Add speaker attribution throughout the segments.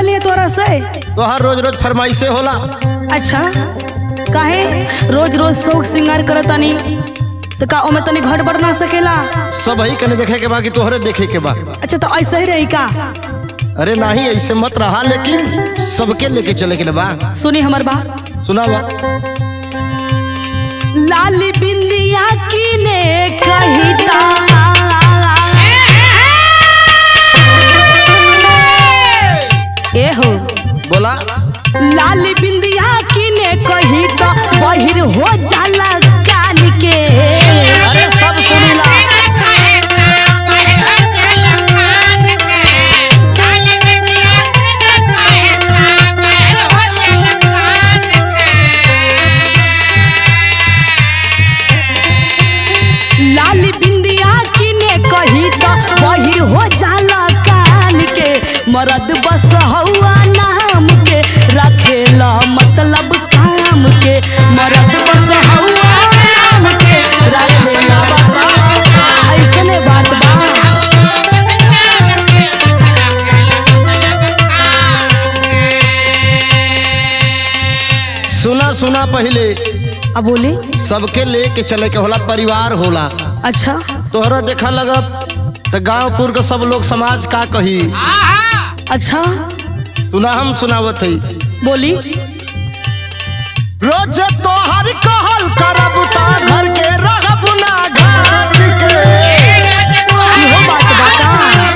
Speaker 1: लिए तोरा से?
Speaker 2: तो हर रोज रोज फरमाइशे होला।
Speaker 1: अच्छा काहे रोज रोज शौक श्रृंगार करतानी तो का ओमे तनी घट बढ़ ना सकेला?
Speaker 2: सब ही कने देखे के बा कि तोहरे देखे के बा।
Speaker 1: अच्छा तो ऐसे ही रही का?
Speaker 2: अरे नहीं ऐसे मत रहा, लेकिन सबके लेके चले के बा।
Speaker 1: सुनी हमार बात,
Speaker 2: सुना बा।
Speaker 1: लाली बिंदिया की ने कहिता ए हो
Speaker 2: बोला।
Speaker 1: लाली बिंदिया की ने कहिता बहिर हो जाला कान के।
Speaker 2: अरे सब सुनीला।
Speaker 1: लाली बिंदिया की ने कहिता बहिर हो जाला कान के। मरद बस हवा नाम के रखेला मतलब काम के। मरद बस हवा नाम के रखेला ऐसने बात बा।
Speaker 2: सुना सुना पहले
Speaker 1: अब बोली।
Speaker 2: सबके लेके चले के होला, परिवार होला।
Speaker 1: अच्छा
Speaker 2: तोहरा देखा लगत तो गांवपुर के सब लोग समाज का कही।
Speaker 1: अच्छा
Speaker 2: सुना हम सुनावत है।
Speaker 1: बोली।
Speaker 2: रोज तोहर कहल करब ता घर के रहब ना घाट के।
Speaker 1: इहो बात बा का?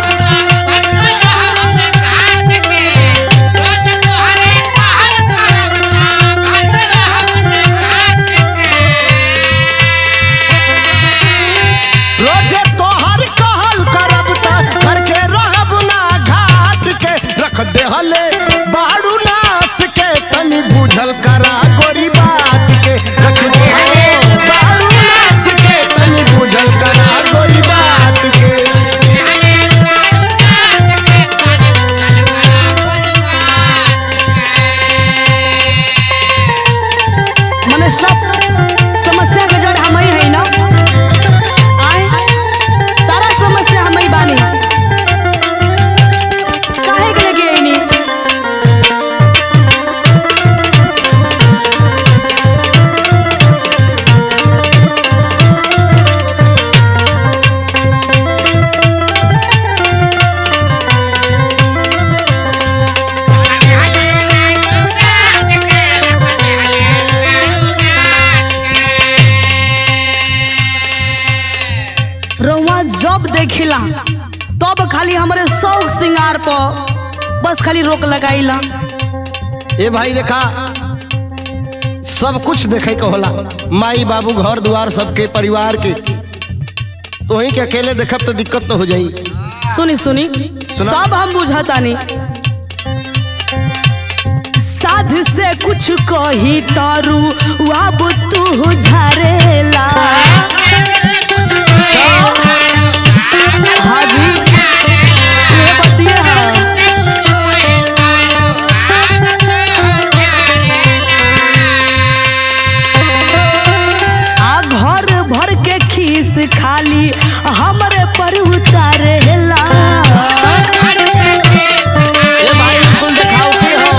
Speaker 2: रोज तोहर कहल करब ता घर के रहब ना घाट के। रख देहले बाड़ू नास के तनी बुझल करा गोरी बात के। रख देहले बाड़ू नास के तनी बुझल करा गोरी बात के।
Speaker 1: मने सब समस्या के जड़ हम ही है ना? आए सारा समस्या हम ही बानी। काहे के लगे आईनी? रउआ जब देखिला तब खाली हमारे शौक श्रृंगार पर बस खाली रोक लगाईला।
Speaker 2: ए भाई देखा सब कुछ देखे के होला, माई बाबू घर द्वार सबके परिवार के। तो ही के अकेले देखब तो दिक्कत तो हो जाई।
Speaker 1: सुनी सुनी
Speaker 2: सुना।
Speaker 1: सब हम बुझातानी। साध से कुछ कही तारू अब तू झरेला। हाँ जी ये बतिए है। आ घर भर के खीस खाली हमरे पर उतारेला।
Speaker 2: ए भाई स्कूल दिखाओ के हो।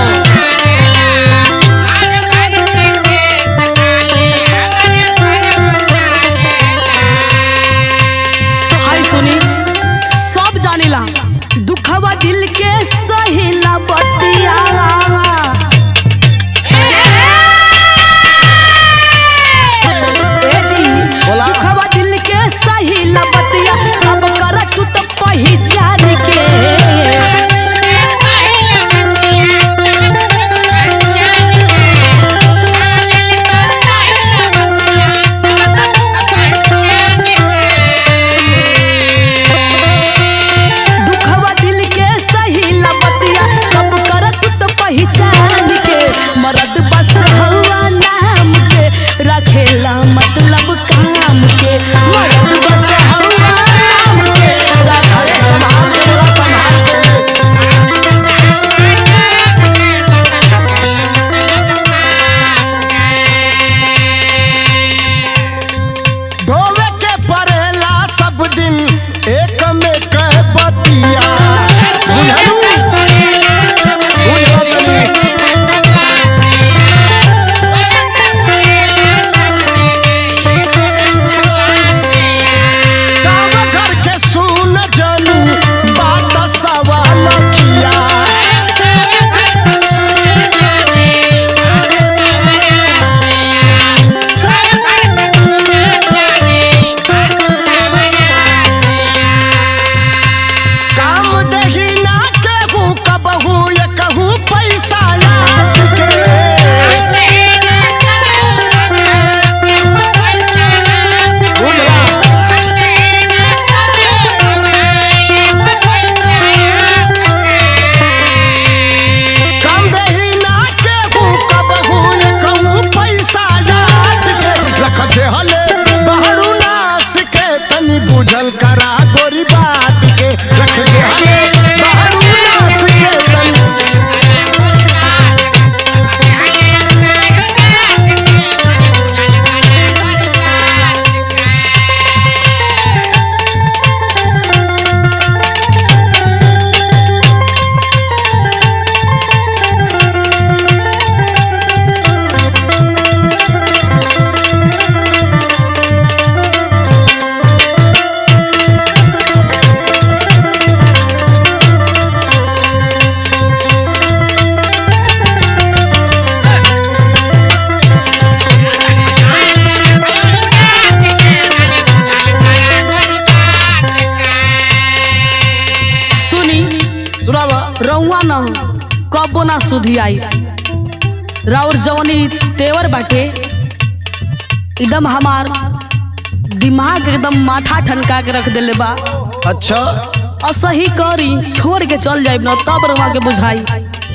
Speaker 1: कबो ना सुधी आई। राउर जवनी तेवर बाटे एकदम हमार दिमाग एकदम माथा ठनका के रख देले बा।
Speaker 2: अच्छा
Speaker 1: असही करी छोड़ के चल जाए ना तब रवा के बुझाई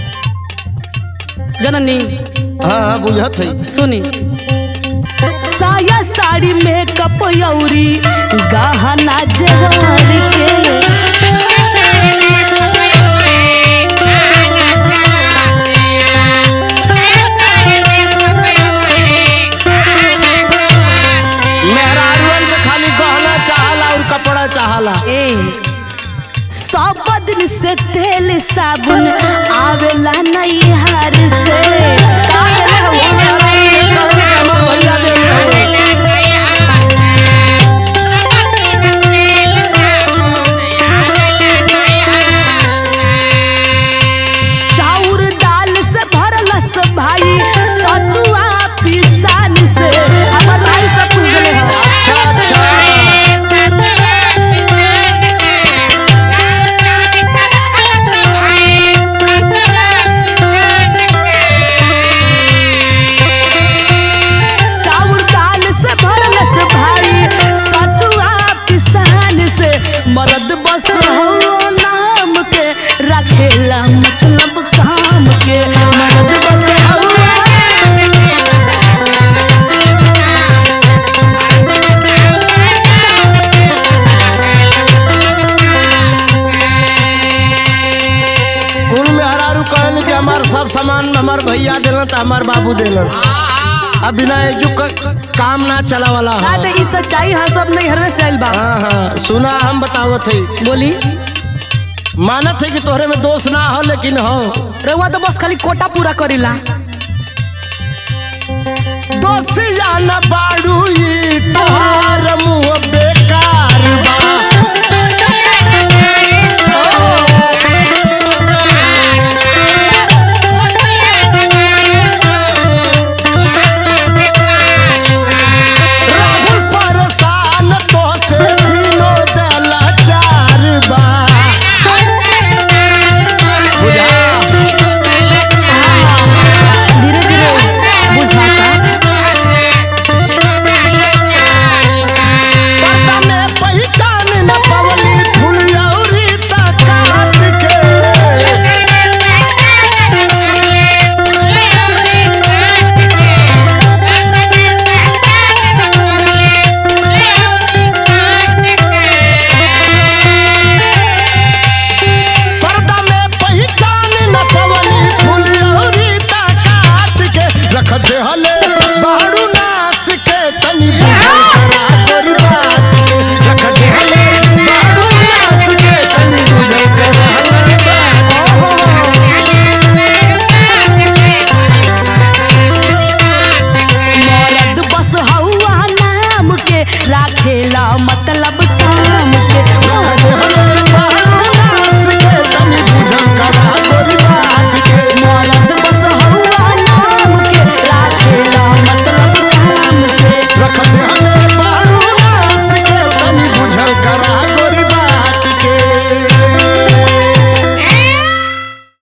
Speaker 1: जननी।
Speaker 2: हाँ बुझत है।
Speaker 1: सुनी साया साड़ी मेकअप यौरी गहना जेवर के
Speaker 2: कपड़ा चाहला
Speaker 1: सब दिन से तेल साबुन आवेला नहीं हार से चाउर दाल से भरलस भाई सतुआ पिसान से हमार भाई सब कुछ देले है।
Speaker 2: अच्छा अच्छा मरद बस हो नाम के रखेला मतलब काम के। मरद बस हो कुल में हरारू कहल कि हमार सब सामान हमार भैया दिलन तो हमार बाबू दिलन। अब बिना एजुक काम ना चला वाला
Speaker 1: ना तो ई सच्चाई है सब नहीं हरवे से आइल बा।
Speaker 2: हाँ हाँ सुना हम बतावत है।
Speaker 1: बोली
Speaker 2: मानत है कि तोहरे में दोष ना हो लेकिन हो
Speaker 1: रउआ तो बस खाली कोटा पूरा करेला।
Speaker 2: दोषिया न बाड़ू ई तोहार मुँह